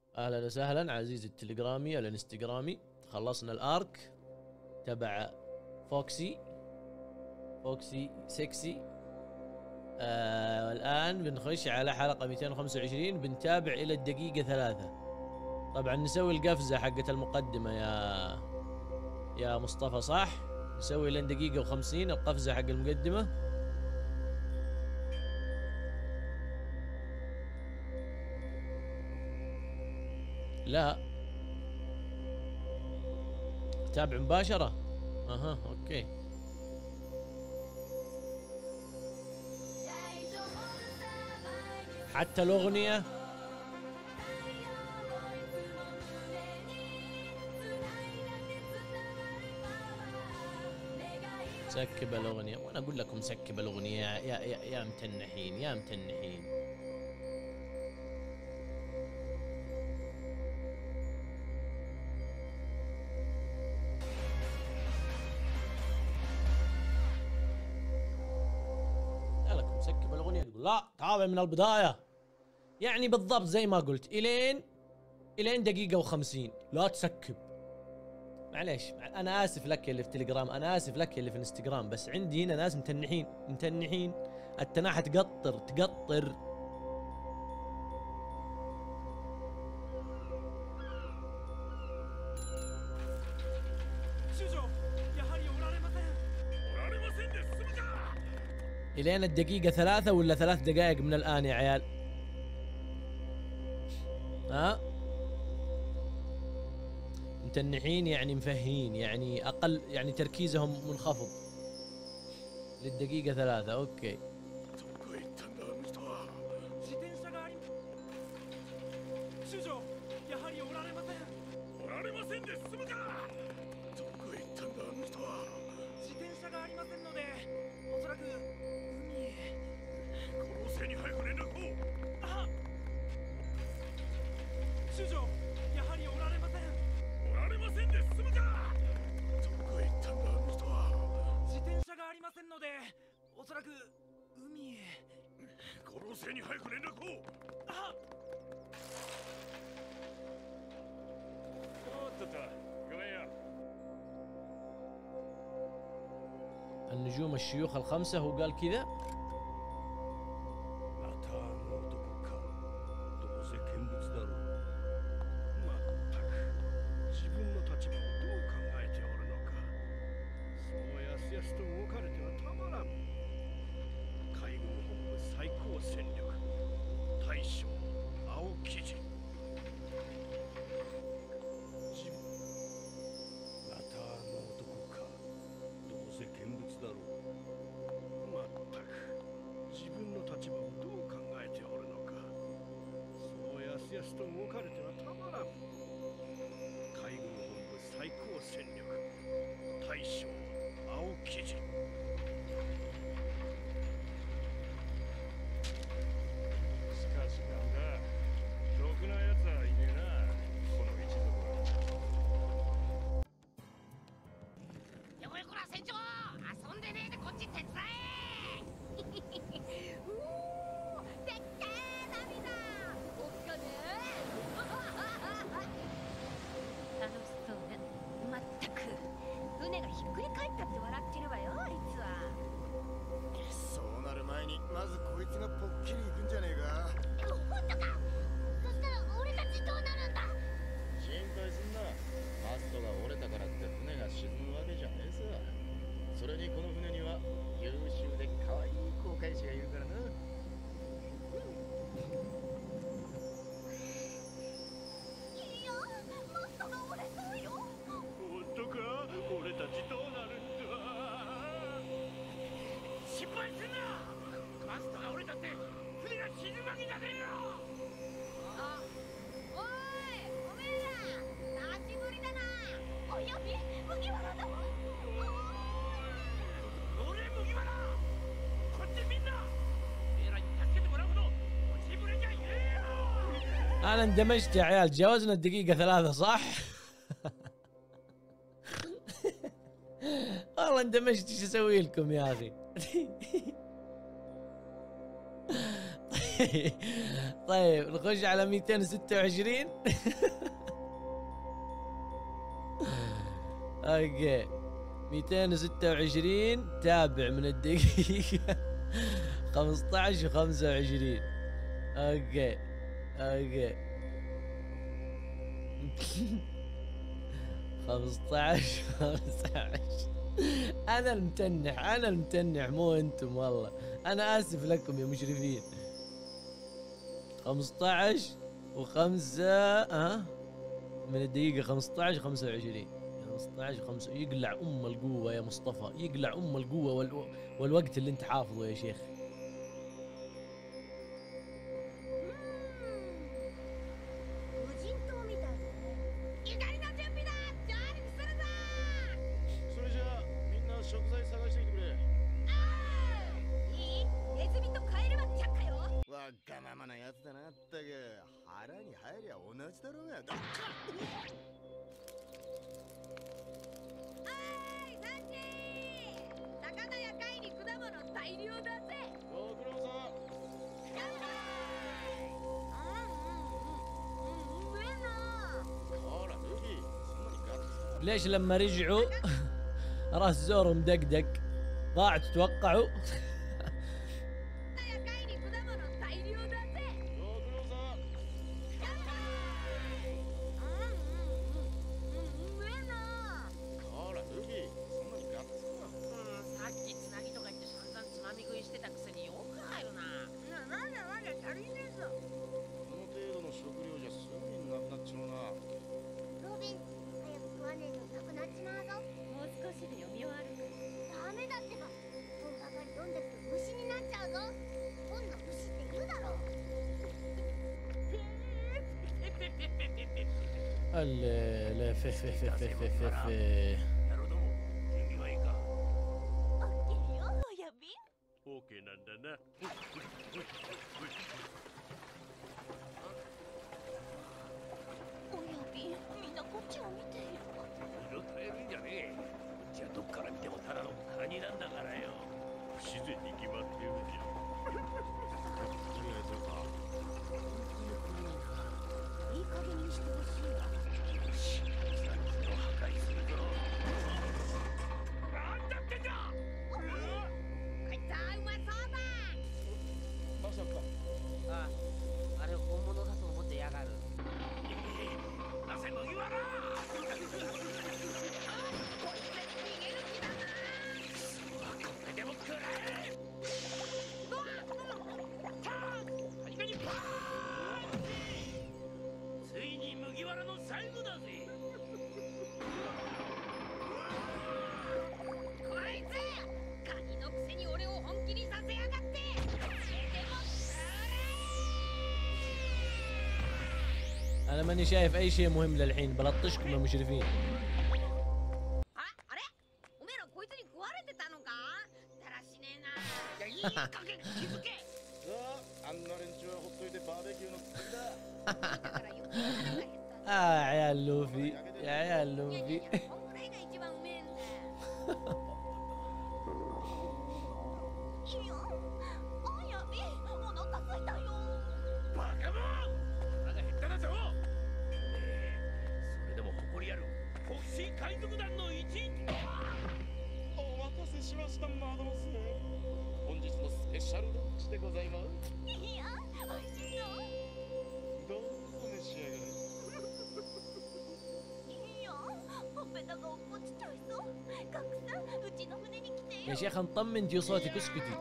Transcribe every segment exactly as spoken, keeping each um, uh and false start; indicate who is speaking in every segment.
Speaker 1: اهلا وسهلا عزيزي التليجرامي الانستغرامي. خلصنا الارك تبع فوكسي فوكسي سكسي. آه الان بنخش على حلقة مئتين وخمسة وعشرين، بنتابع الى الدقيقة ثلاثة. طبعا نسوي القفزة حقت المقدمة يا يا مصطفى، صح؟ نسوي لين دقيقة وخمسين القفزة حق المقدمة. لا تابع مباشرة. اها اوكي. حتى الأغنية سكب الأغنية، وأنا أقول لكم سكب الأغنية يا يا يا, يا متنحين يا متنحين. لا لكم سكب الأغنية تقول لا تابع من البداية، يعني بالضبط زي ما قلت إلين إلين دقيقة وخمسين لا تسكب. معليش انا اسف لك اللي في تليجرام، انا اسف لك اللي في انستغرام، بس عندي هنا ناس متنحين متنحين. التناحة تقطر تقطر. الين الدقيقة ثلاثة ولا ثلاث دقائق من الان يا عيال. ها متنحين يعني مفهين، يعني اقل، يعني تركيزهم منخفض للدقيقة ثلاثة. اوكي. النجوم الشيوخ الخمسة هو قال كذا. انا اندمجت يا عيال، تجاوزنا الدقيقة ثلاثة صح؟ والله اندمجت، ايش اسوي لكم يا اخي؟ طيب نخش على مئتين وستة وعشرين. اوكي مئتين وستة وعشرين تابع من الدقيقة خمسة عشر وخمسة وعشرين. اوكي اوكي خمسة عشر خمسة عشر. انا المتنح انا المتنح مو انتم والله. انا اسف لكم يا مشرفين. خمسة عشر وخمسة ها من الدقيقة خمسة عشر خمسة وعشرين. خمسة عشر خمسة يقلع ام القوة يا مصطفى، يقلع ام القوة وال... والوقت اللي انت حافظه يا شيخ. ليش لما رجعوا راس زورو مدقدق؟ ضاع تتوقعوا؟ لا لا في في في في في في في انا ماني شايف اي شيء مهم للحين، بلطشكم يا مشرفين. اه عيال لوفي يا عيال لوفي. يا شيخ نطمن جي صوتك اسكتي.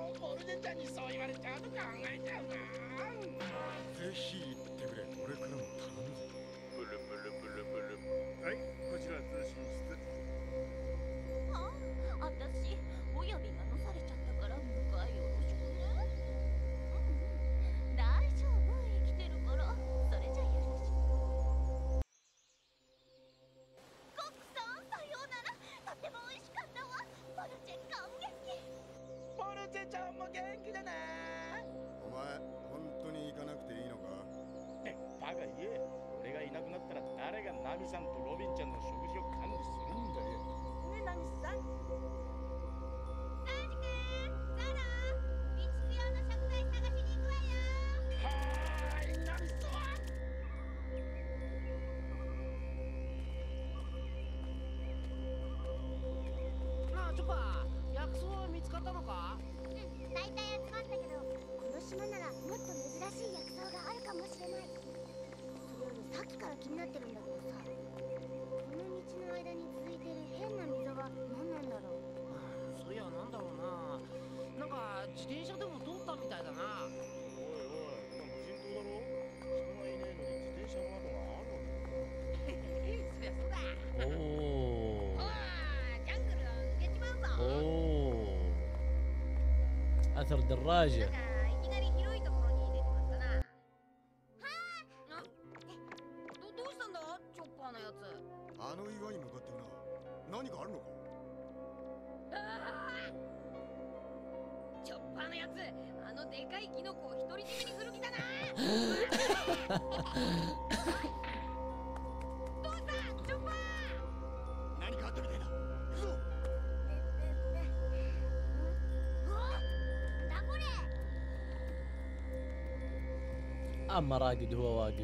Speaker 2: ったのか？
Speaker 3: うん、大体集まったけど、この島ならもっと珍しい薬草があるかもしれない。それよりさっきから気になってるんだけどさ、この道の間に続いてる変な溝は何なんだろう。
Speaker 2: そういや、なんだろうな。なんか自転車でも通ったみたいだな。
Speaker 4: おいおい、こんな無人島だろ。人がいねえのに自転車の跡があるわけ。
Speaker 2: そりゃそうだ。
Speaker 1: おお
Speaker 2: ほら、ジャングルは抜けちまうぞ。
Speaker 1: اوه اثر
Speaker 2: なん
Speaker 1: دراجة
Speaker 2: かいきなり広いところに出てまったな。はあ。どどうしたんだ、チョッパーのやつ。
Speaker 4: あの岩に向かってるな。何かあるのか。
Speaker 2: あーチョッパーのやつ、あのでかいキノコを独り占めにする気だな。どうしたチョッパー。
Speaker 4: 何かあったみたいだ。行くぞ。
Speaker 3: だこれ。
Speaker 1: اما راقد هو واقف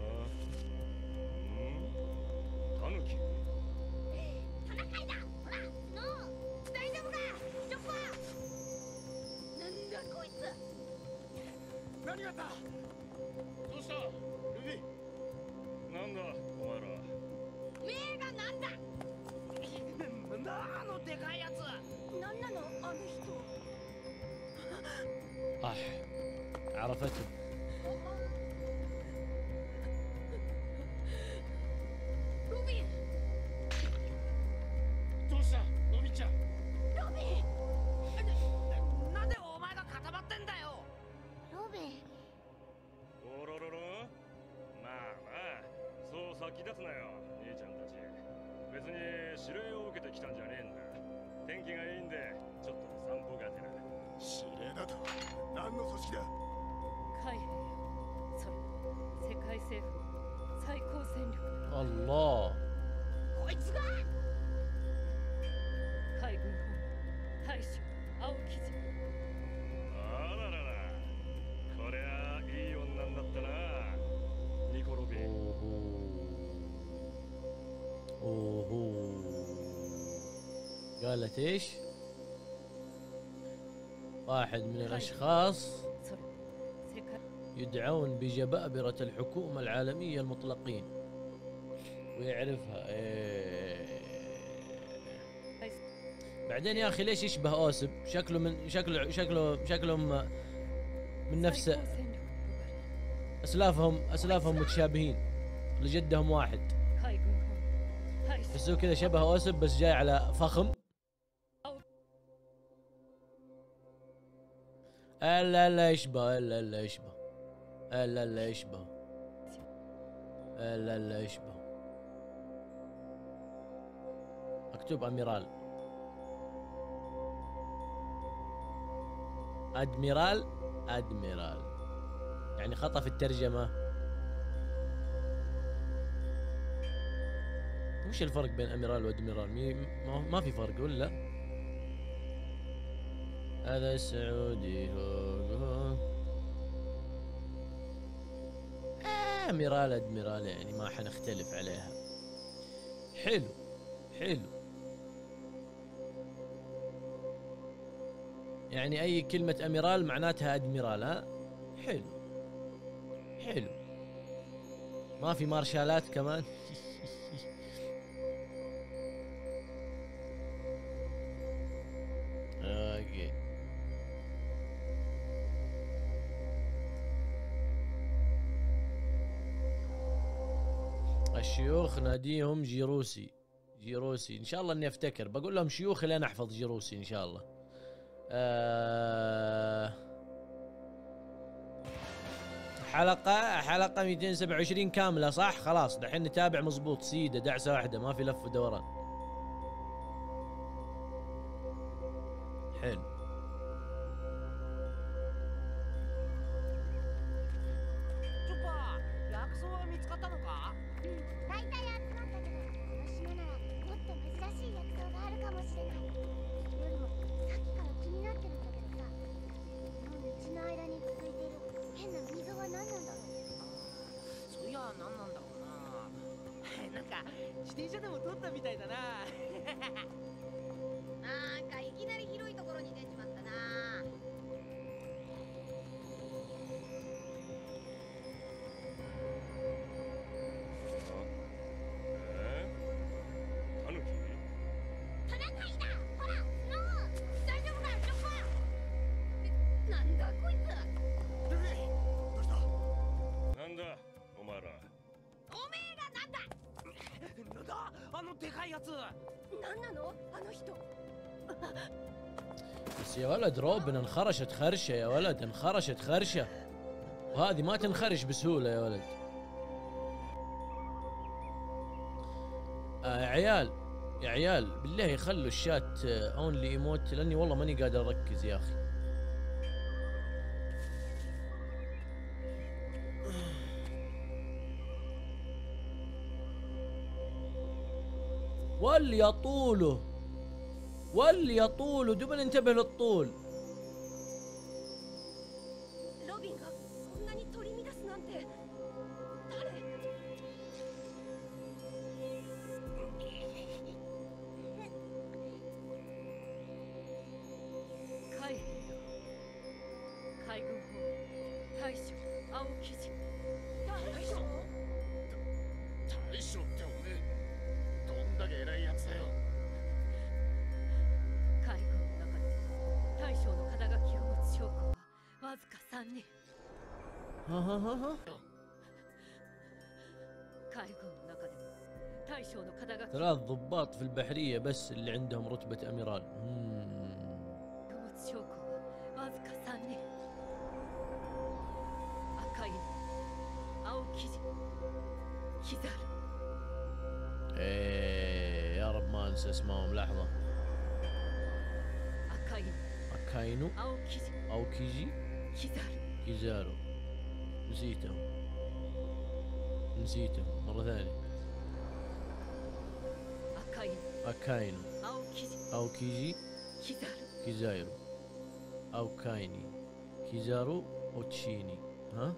Speaker 4: タヌキ。
Speaker 3: 戦いだ。ほら、ノー。
Speaker 2: 大丈夫かチョッパー。なんだこいつ。
Speaker 4: 何があった。どうしたルビー。なんだお前ら。
Speaker 2: 目がなんだ。なんだあのでかいやつ。なんなのあの人。
Speaker 1: اح عرفته
Speaker 2: ロビン。
Speaker 4: どうしたのびちゃん。
Speaker 2: ロビン。な、なんでお前が固まってんだよ。
Speaker 3: ロビン。
Speaker 4: おろろろ。まあまあ、そう先立つなよ兄ちゃんたち。別に指令を受けてきたんじゃねえんだ。天気がいいんでちょっと散歩がてら。指令だと。何の組織だ。
Speaker 5: 海兵よ、それ世界政府の最高戦力だ。
Speaker 1: الله
Speaker 2: こいつが。
Speaker 5: 海軍本部大将青木じ
Speaker 4: あららら。こりゃいい女になったなニコロビン。
Speaker 1: اوهو اوهو قالت ايش؟ واحد من الاشخاص
Speaker 5: ゃ。それ世界
Speaker 1: يدعون بجبابرة الحكومة العالمية المطلقين ويعرفها إيه. بعدين يا اخي ليش يشبه اوسب؟ شكله من شكله شكله شكلهم من نفس
Speaker 5: 最高戦力と呼ばれ
Speaker 1: اسلافهم اسلافهم متشابهين لجدهم واحد
Speaker 5: 海軍本部大将
Speaker 1: بس هو كذا شبه اوسب بس جاي على فخم. الا لا يشبه الا لا يشبه الا لا يشبه الا لا يشبه. مكتوب اميرال ادميرال ادميرال يعني خطأ في الترجمة. وش الفرق بين اميرال وادميرال؟ مي- ما ما في فرق ولا؟ هذا السعودي هو آه اميرال ادميرال يعني ما حنختلف عليها. حلو حلو يعني اي كلمة اميرال معناتها ادميرال. ها حلو حلو. ما في مارشالات كمان. اوكي الشيوخ ناديهم جيروسي. جيروسي ان شاء الله اني افتكر بقول لهم شيوخ لين احفظ جيروسي ان شاء الله. أه حلقة حلقة مئتين وسبعة وعشرين كاملة صح؟ خلاص دحين نتابع مزبوط سيدة دعسة واحدة ما في لف ودوران. حلو.
Speaker 2: チョッパー、薬草は見つかったのか？
Speaker 3: うん、大体集まったけど、この島ならもっと珍しい薬草があるかもしれない。それよりもさっきから気になってるんだけどさ、この道の間に続いてる変な溝は何なんだろう。
Speaker 2: そういや、なんなんだろうな。なんか自転車でも通ったみたいだな。なんかいきなり広いところに出ちまっなんだこいつ。
Speaker 6: ルフィ、どうした？
Speaker 4: なんだお前ら。
Speaker 2: おめえがなんだ。
Speaker 6: なんだあのでかいやつ。
Speaker 2: なんなのあの人。
Speaker 1: بس يا ولد روبن انخرشت خرشه يا ولد، انخرشت خرشه، وهذه ما تنخرش بسهوله يا ولد. آه يا عيال يا عيال بالله خلوا الشات اونلي ايموت، لاني والله ماني قادر اركز يا اخي. واللي يطوله واللي يطوله دوبنا ننتبه للطول.
Speaker 2: ロビンがこんなに取り乱すなんて誰？
Speaker 5: 海兵よ、海軍法大将青生地。
Speaker 2: 大将？
Speaker 6: 大将っておめえ、どんだけ偉いやつだよ。
Speaker 5: 海軍の中で大将の肩書きを持つ将校はわずかさんにん。
Speaker 1: ها ها ها ها
Speaker 5: 海軍の中でも大将の肩書き
Speaker 1: ثلاث ضباط في البحريه بس اللي عندهم رتبه اميرال. مم.
Speaker 5: を持つ将校はわずかさんにん。赤い青生地キザル。
Speaker 1: ايه يا رب ما انسى اسمائهم لحظه.
Speaker 5: 赤い
Speaker 1: اكاينو
Speaker 5: 青生地
Speaker 1: او كيجي
Speaker 5: キザル。
Speaker 1: كيزارو. نسيتهم نسيتهم مره ثانيه.
Speaker 5: 赤い
Speaker 1: اكاينو
Speaker 5: 青生地
Speaker 1: او كيجي
Speaker 5: キザル。
Speaker 1: كيزايرو او كايني كيزارو او تشيني. ها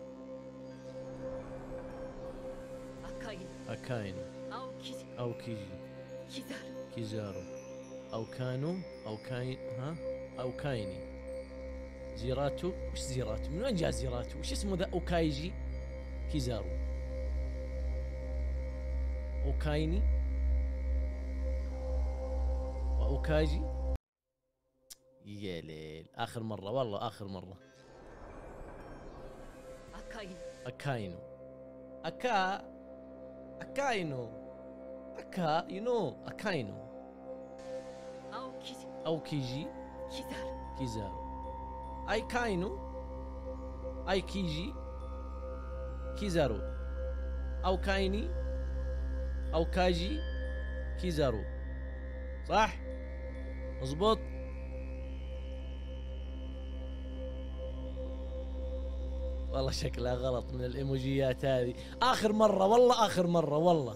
Speaker 5: 赤い
Speaker 1: اكاينو
Speaker 5: 青生地
Speaker 1: او كيجي
Speaker 5: キザル。
Speaker 1: كيزارو او كانو او كاين ها او كايني. زيراتو وش زيراتو؟ من وين جاء زيراتو؟ وش اسمه ذا؟ اوكايجي كيزارو اوكايني واوكاجي. يا ليل اخر مره والله اخر مره.
Speaker 5: 赤い
Speaker 1: اكاينو اكا اكاينو اكا يو نو اكاينو
Speaker 5: 青生地
Speaker 1: او كيجي
Speaker 5: キザル。
Speaker 1: كيزارو اي كاينو اي كيجي كيزارو او كايني او كاجي كيزارو. صح مظبوط. والله شكلها غلط من الايموجيات هذه. اخر مره والله اخر مره والله.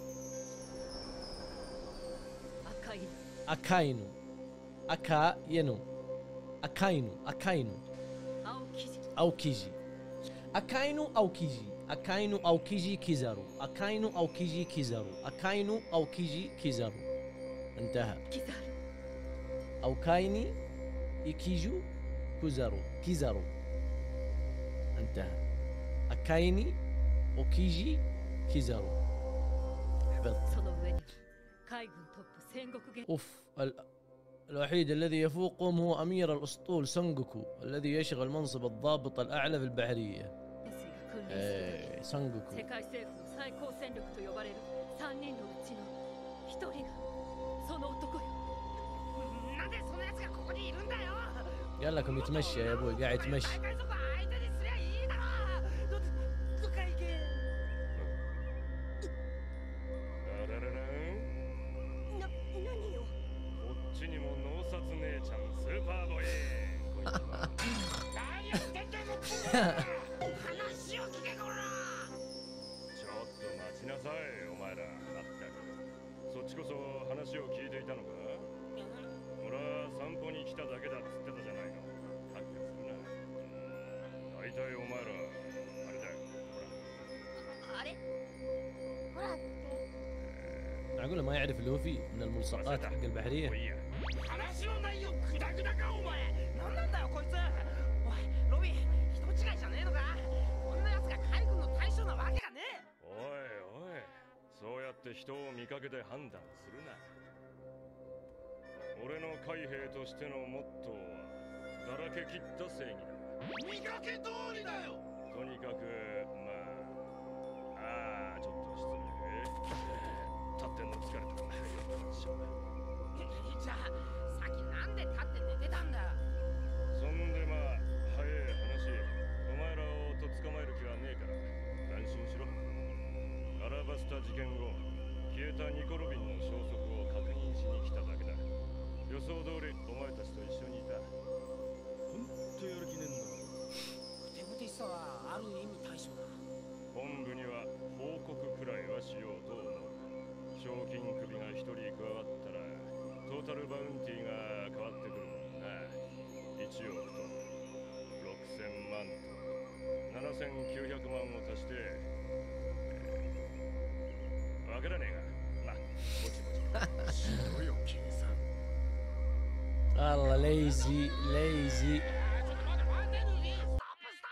Speaker 5: 赤い
Speaker 1: اكاينو اكا ينو اكاينو اكاينو
Speaker 5: 青生地
Speaker 1: او كيجي اكاينو او كيجي اكاينو او كيجي كيزارو اكاينو او كيجي كيزارو اكاينو او كيجي كيزارو. انتهى.
Speaker 5: キザル。
Speaker 1: او كايني يكيجو كوزارو كيزارو. انتهى. اكايني اوكيجي كيزارو. حفظت.
Speaker 5: その上に海軍トップ戦国元
Speaker 1: اوف ال... الوحيد الذي يفوقهم هو امير الاسطول سانجوكو الذي يشغل منصب الضابط الاعلى في البحريه.
Speaker 5: 帥が君臨する
Speaker 1: ايه سانجوكو.
Speaker 5: 世界政府の最高戦力と呼ばれるさんにんのうちのひとりがその男よ。
Speaker 6: なんでそのやつがここにいるんだよ。
Speaker 1: قال لكم يتمشى يا ابوي قاعد يتمشى.
Speaker 6: 大海賊相手にすりゃいいだろ。どどっか行け。
Speaker 4: あらららん。
Speaker 2: な何よ。
Speaker 4: こっちにも脳殺姉ちゃんスーパーボーイ。こいつは
Speaker 6: 何やってんだよ。話を聞けこら。
Speaker 4: ちょっと待ちなさいお前ら。まったくそっちこそ話を聞いていたのか。俺は散歩に来ただけだっつってたじゃないの。はっきりするな。大体お前らあれだよ。ほら。
Speaker 2: あれ？
Speaker 3: ほらって
Speaker 1: معقوله ما يعرف لوفي من الملصقات حق البحريه؟
Speaker 4: もういいや。
Speaker 6: 話の内容グダグダかお前。何なんだよこいつ。おいロビン、人違いじゃねえのか。こんなやつが海軍の大将なわけがねえ。
Speaker 4: おいおい、そうやって人を見かけで判断するな。俺の海兵としてのモットーはだらけ切った正義だ。
Speaker 6: 見かけ通りだよ。
Speaker 4: とにかくまあああちょっと失礼。立ってんの疲れたからよくなっちゃう。
Speaker 6: じゃあさっきなんで立って寝てたんだ。
Speaker 4: そんでまあ早い話、お前らをと捕まえる気はねえから安心しろ。アラバスタ事件後、消えたニコ・ロビンの消息を確認しに来ただけだ。予想通りお前たちと一緒にいた。ほんとやる気ねえんだ。
Speaker 6: ふてぶてしさはある意味対象だ。
Speaker 4: 本部には報告くらいはしようと思う。賞金首が一人加わったらトータルバウンティーが変わってくるもんな。いちおくとろくせんまんとななせんきゅうひゃくまんを足して、えー、わからねえが、まあぼちぼちしろよ計算。
Speaker 1: والله ليزي ليزي
Speaker 6: ちょっと待って待ってルフィ、ストップストッ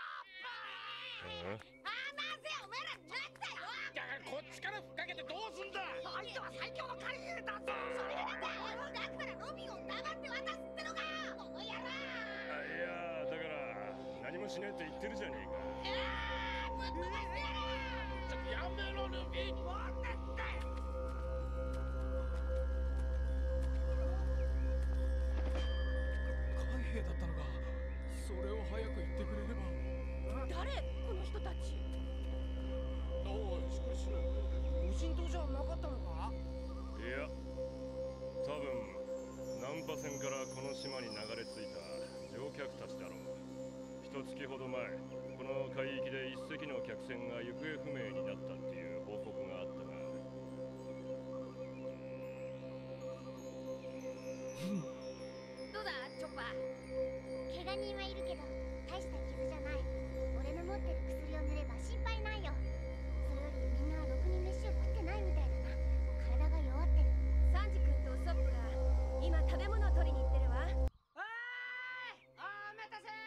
Speaker 6: プ。
Speaker 2: 離せよおめえら、なんだよ。
Speaker 6: だからこっちからふっかけてどうすんだ。相手は最強のカリエだぞ。
Speaker 2: それがなんだよ。だったらロビンを黙って渡すってのかよ。この野郎。
Speaker 4: あいやだから何もしねえって言ってるじゃねえか。
Speaker 2: ああ、ぶっ飛ばしてやる。
Speaker 6: ちょっとやめろルフィ。待ってって。
Speaker 7: 海兵だったのか。それを早く言ってくれれば。
Speaker 5: 誰この人たち。
Speaker 6: おいしかし無人島じゃなかったのか。
Speaker 4: いや多分ナンパ船からこの島に流れ着いた乗客たちだろう。一月ほど前、この海域で一隻の客船が行方不明になったっていう報告があったが、
Speaker 2: どうだ、チョッパー。
Speaker 3: 怪我人はいるけど大した傷じゃない。俺の持ってる薬を塗れば心配ないよ。それよりみんなろくに飯を食ってないみたいだな。体が弱ってる。
Speaker 5: サンジ君とウソップが今食べ物を取りに行ってるわ。
Speaker 6: おーい、お待たせ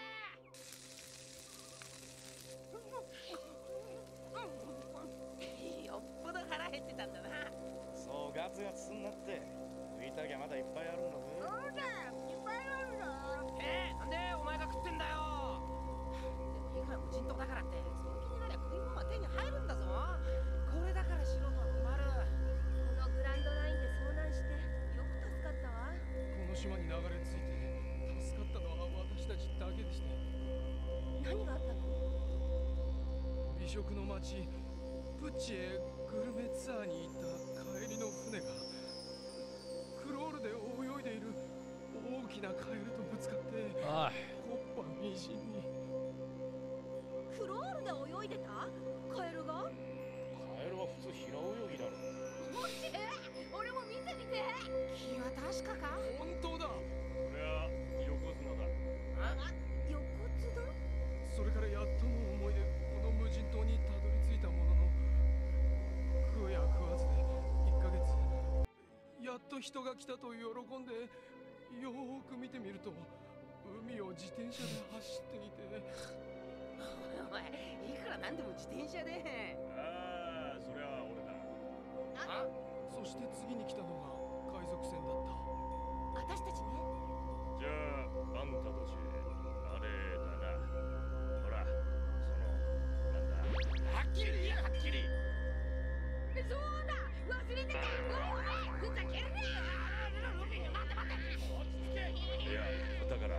Speaker 6: ー。よっぽど腹減ってたんだな。
Speaker 8: そうガツガツすんなって。食いたきゃまだいっぱいあるんだぜ。
Speaker 2: そうだよ、いっぱいあるぞ。
Speaker 6: えー、なんでお前が食ってんだよ。でもいくら無人島だからってその気になりゃ食い物は手に入るんだぞ。これだから素人は困る。
Speaker 5: このグランドラインで遭難してよく助かったわ。
Speaker 7: この島に流れ着いて助かったのは私たちだけでして。
Speaker 5: 何があったの。
Speaker 7: 美食の町プッチへグルメツアーに行った帰りの船がクロールで泳いでいる大きなカエルとぶつかって
Speaker 1: آه
Speaker 7: コッパみじんに。
Speaker 5: クロールで泳いでたカエルが。
Speaker 8: カエルは普通平泳ぎだろ。
Speaker 2: もし俺も見てみて。
Speaker 6: 気は確かか。
Speaker 7: 本当だ。
Speaker 4: これは横綱だ。
Speaker 5: 横津だ。
Speaker 7: それからやっとの思いでこの無人島にたどり着いたものの、食うや食わずでいっかげつ。やっと人が来たと喜んでよーく見てみると海を自転車で走っていて。
Speaker 6: お前いくらなんでも自転車で。
Speaker 4: ああそりゃ俺だ。
Speaker 6: あ、
Speaker 7: そして次に来たのが海賊船だった。
Speaker 5: 私たちね。
Speaker 4: じゃああんたたちあれだな。ほらそのなんだ。
Speaker 6: はっきり言えはっきり。
Speaker 2: そうだ、忘れてた。おいおい、ふざけるな。
Speaker 6: ルフィ待って待って。落ち着け。
Speaker 4: いやだから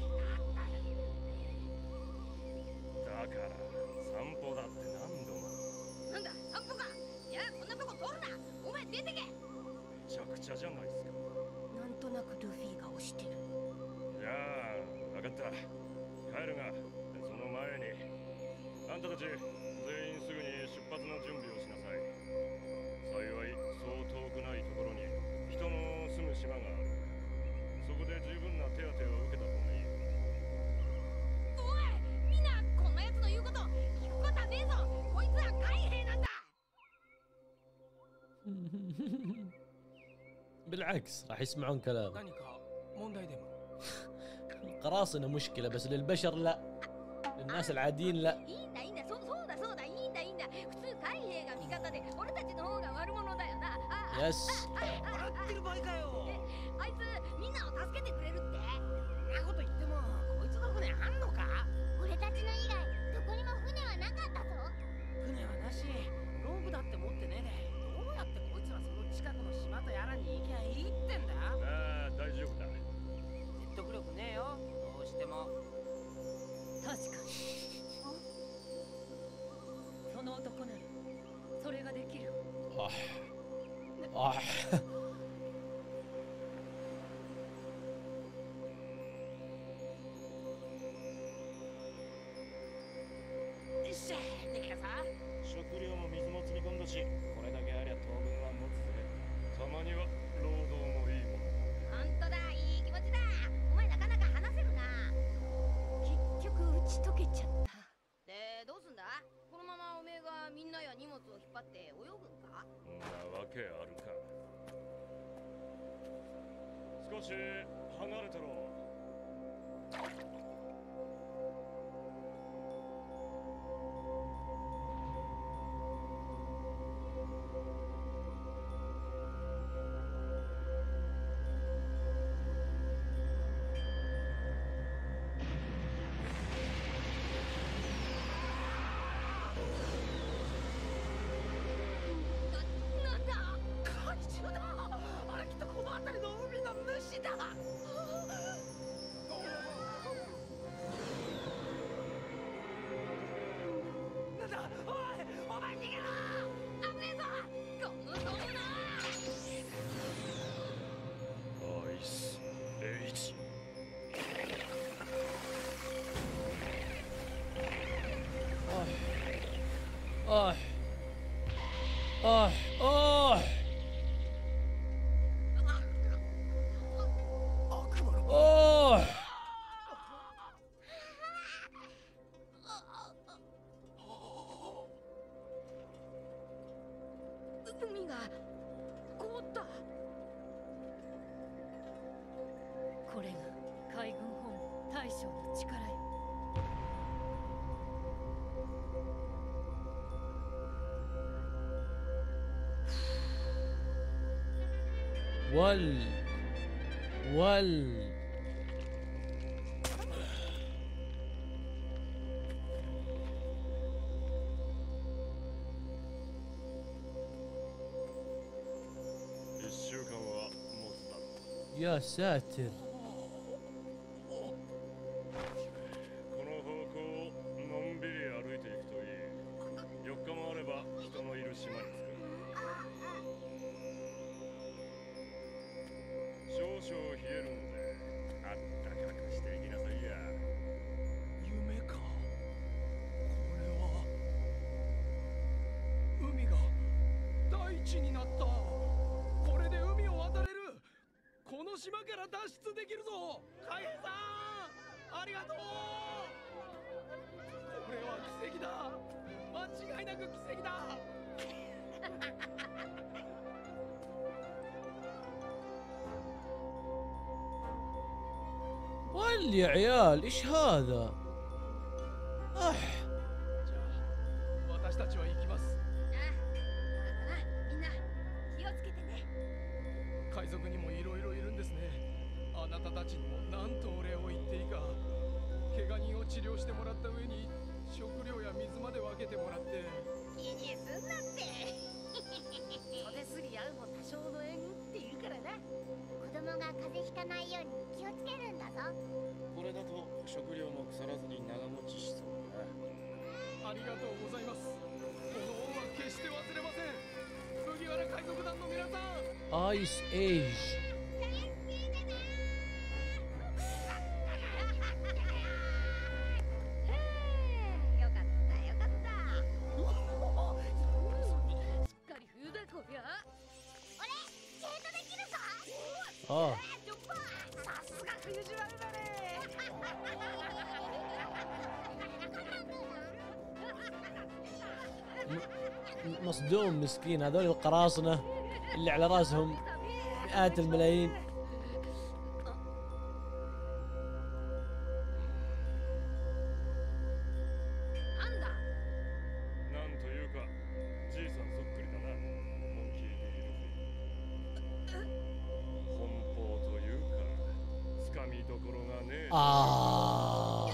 Speaker 4: だから散歩だって何度も。
Speaker 2: なんだ、散歩か。いや、こんなとこ通るな。お前出てけ。
Speaker 4: めちゃくちゃじゃないですか。
Speaker 5: なんとなくルフィが押してる。
Speaker 4: じゃあ分かった。帰るがその前にあんたたち全員すぐに出発の準備をしなさい。幸いそう遠くないところに人の住む島がある。そこで十分な手当てを受けた方がいい。
Speaker 2: おい、みんなこんなやつの言うこと聞くことはねえぞ。こいつは海兵なんだ。
Speaker 1: بالعكس راح يسمعون كلام.
Speaker 7: 何か問題でも。
Speaker 1: القراصنة مشكلة بس للبشر لا. للناس العاديين لا.
Speaker 2: いいんだいいんだ、そそうだそうだ、いいんだいいんだ。普通海兵が味方で俺たちの方が悪者だよな。あ
Speaker 1: يس
Speaker 2: あああ
Speaker 6: 笑ってる場合かよ。
Speaker 2: あいつみんなを助けてくれるって。
Speaker 6: そんなこと言っても
Speaker 1: آه. آه.
Speaker 8: 食料も水も積み込んだし、これだけありゃ当分は持つぜ。
Speaker 4: たまには労働もいいもん。
Speaker 2: 本当だ、いい気持ちだ。お前なかなか話せるな。
Speaker 5: 結局打ち解けちゃった。
Speaker 2: で、どうすんだ？このままおめえがみんなや荷物を引っ張って泳ぐんか？
Speaker 4: んなわけあるか。少し離れてろ。
Speaker 1: آه آه آه آه
Speaker 2: 海が凍った。
Speaker 5: これが海軍本部大将の力よ。
Speaker 1: ول ول يا ساتر.
Speaker 4: この方向をのんびり歩いていくといい。よっかもあれば人のいる島に着く。少々冷えるんであったかくしていきなさいや。
Speaker 7: 夢か。これは海が大地になった。これで海を渡れる。この島から脱出できるぞ。海兵さん、ありがとう。これは奇跡だ。間違いなく奇跡だ。
Speaker 1: ول يا عيال ايش هذا؟ اح
Speaker 7: じゃあ私たちは行きます。
Speaker 2: みんな気をつけてね。
Speaker 7: 海賊にもいろいろいるんですね。あなたたちにも何とお礼を言っていいか。怪我人を治療してもらった上に食料や水まで分けてもらって。
Speaker 2: 気にすんなって。袖すり合うも多少の縁って言うからな。
Speaker 3: 子供が風邪ひかないように気をつけるんだぞ。
Speaker 8: これだと食料も腐らずに長持ちしそうだ。
Speaker 7: ありがとうございます。この恩は決して忘れません。麦わら海賊団の皆さん。
Speaker 1: アイスエイジ。
Speaker 2: よかったよかった。しっかり冬だこりゃ。
Speaker 3: 俺スケートできるぞ。
Speaker 1: あ
Speaker 2: ちょっぱさすが冬島だね。
Speaker 1: مصدوم مسكين هذول القراصنة اللي على راسهم مئات الملايين. آه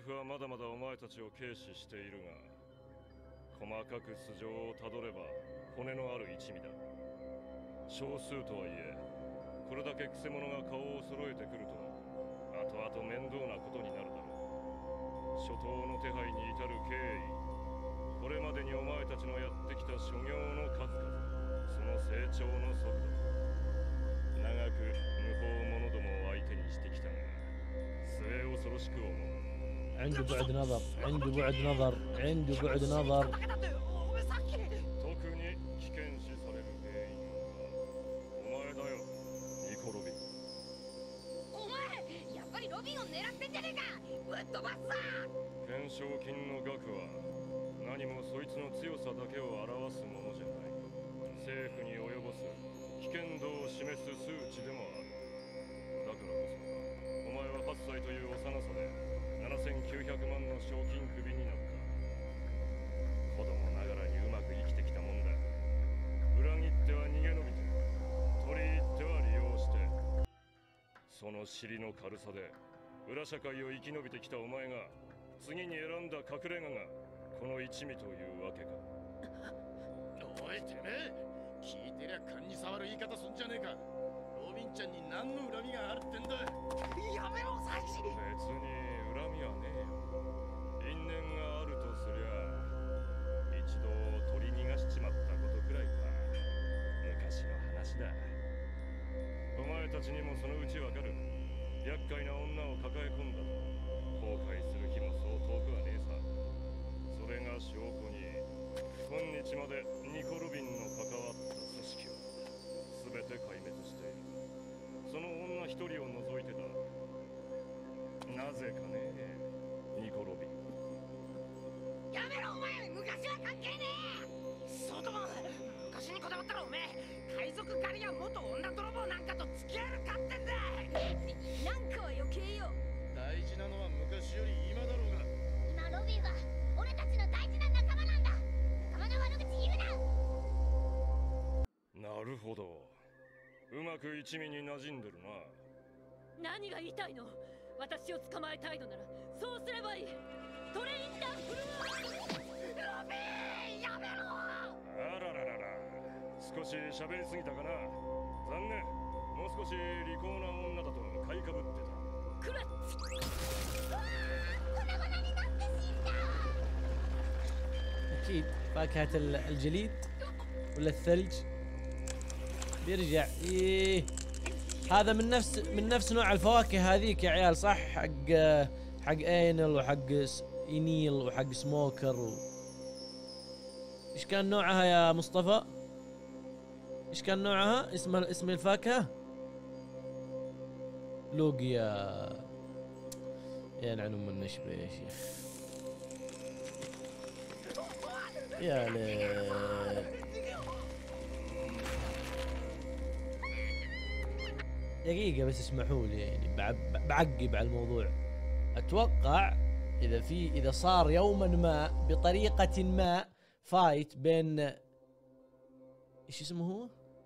Speaker 4: 府はまだまだお前たちを軽視しているが、細かく素性をたどれば骨のある一味だ。少数とはいえ、これだけクセ者が顔を揃えてくると後々面倒なことになるだろう。初頭の手配に至る経緯、これまでにお前たちのやってきた所業の数々、その成長の速度、長く無法者どもを相手にしてきたが末恐ろしく思う。
Speaker 1: عنده بعد نظر عنده بعد نظر عنده بعد نظر
Speaker 4: 特に危険視される原因はお前だよ、ニコ・ロビン。
Speaker 2: お前やっぱりロビンを狙ってんじゃねえか。ぶっ飛ばすぞ。
Speaker 4: 懸賞金の額は何もそいつの強さだけを表すものじゃない。政府に及ぼす危険度を示す数値でもある。だからこそお前ははっさいという幼さでななせんきゅうひゃくまんの賞金首になった。子供ながらにうまく生きてきたもんだ。裏切っては逃げ延びて、取り入っては利用して、その尻の軽さで裏社会を生き延びてきたお前が次に選んだ隠れ家がこの一味というわけか。
Speaker 8: おいてめえ、聞いてりゃ勘に触る言い方すんじゃねえか。ロビンちゃんに何の恨みがあるってんだ。
Speaker 6: やめろサイジ。
Speaker 4: 別に恨みはねえよ。因縁があるとすりゃ一度取り逃がしちまったことくらいか。昔の話だ。お前たちにもそのうちわかる。厄介な女を抱え込んだと後悔する日もそう遠くはねえさ。それが証拠に今日までニコ・ロビンの関わった組織は全て壊滅している。その女一人を除いてだ。なぜかね、ニコ・ロビン。
Speaker 2: やめろお前、昔は関係ねえ。
Speaker 6: そうとも昔にこだわったらおめえ海賊狩りや元女泥棒なんかと付き合えるかってんだ。
Speaker 2: なんかは余計よ。
Speaker 8: 大事なのは昔より今だろうが。
Speaker 3: 今ロビンは俺たちの大事な仲間なんだ。仲間の悪口言うな。
Speaker 4: なるほど、うまく一味に馴染んでるな。
Speaker 5: 何が言いたいの？私を捕まえたいのならそうすればいい。トレインダンフル
Speaker 6: ロビンやめろ。
Speaker 4: あらららら、少し喋りすぎたかな。残念、もう少し利口な女だと買いかぶってた。
Speaker 5: クレッツ。
Speaker 3: 粉々になって死んだ。
Speaker 1: اكيد فاكهة ال- الجليد ولا الثلج بيرجع. إيه هذا من نفس من نفس نوع الفواكه هذيك يا عيال، صح؟ حق حق اينل وحق س- اينيل وحق سموكر و... ايش كان نوعها يا مصطفى؟ ايش كان نوعها؟ اسم اسم الفاكهة؟ لوقيا. يلعن ام النشبة يا شيخ. يا ليل. دقيقة بس اسمحوا لي، يعني بع- بعقب على الموضوع. اتوقع اذا في اذا صار يوما ما بطريقة ما فايت بين ايش اسمه هو؟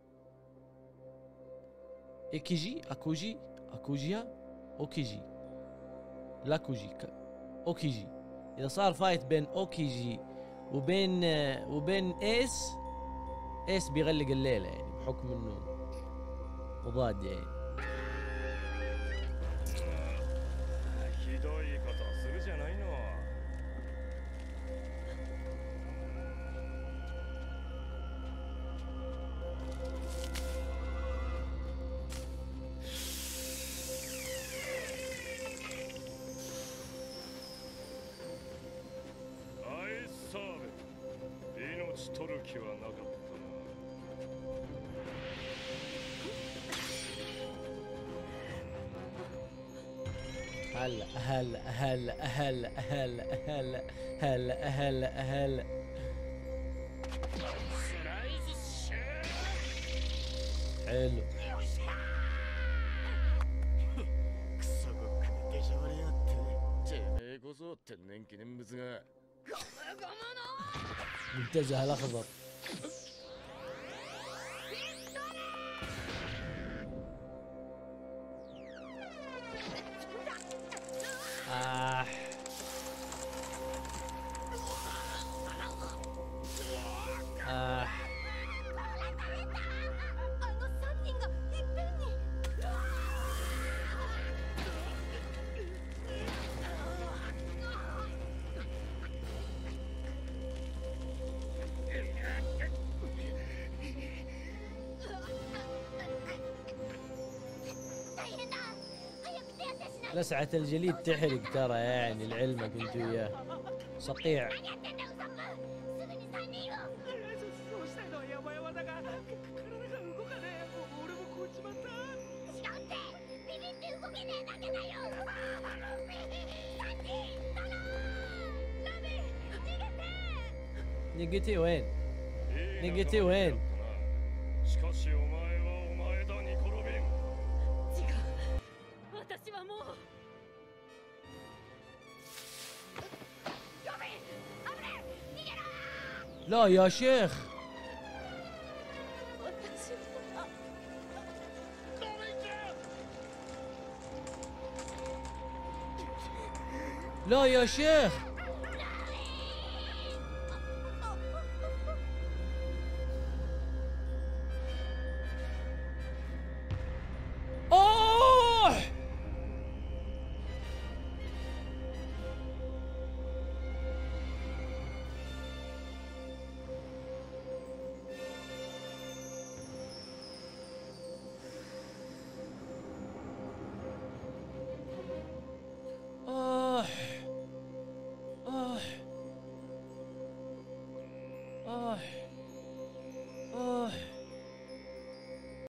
Speaker 1: ايكيجي اكوجي اكوجيا اوكيجي لاكوجي ك- اوكيجي. اذا صار فايت بين اوكيجي وبين وبين ايس، ايس بيغلق الليلة يعني بحكم انه مضاد يعني.
Speaker 4: ひどいことするじゃないの。アイスサーベ、命取る気はなかったな。
Speaker 1: هلا هلا هلا هلا هلا هلا هلا هلا هلا.
Speaker 8: スライスシュー
Speaker 1: حلو.
Speaker 8: クソごっくに出しゃばりやがって。てめえこそ天然記念物が。
Speaker 1: منتزه الاخضر. آه لسعة الجليد تحرق ترى، يعني لعلمك انت وياه صقيع.
Speaker 3: 何やってんだウソップ、すぐにさんにんを。
Speaker 6: そうしたいのは山々だが体が動かねえ。俺もこっちまった。
Speaker 3: 違うって、ビビって動けねえだけだよ。ラビさんにんだな。ラビ逃げて。
Speaker 1: نقتي وين؟
Speaker 4: いい
Speaker 1: نقتي
Speaker 4: 仲間
Speaker 1: وين؟
Speaker 4: だったな。しかしお前はお前だニコ・ロビン。
Speaker 5: 違う、私はもう。
Speaker 1: لا يا شيخ،
Speaker 5: 私は
Speaker 1: لا يا شيخ.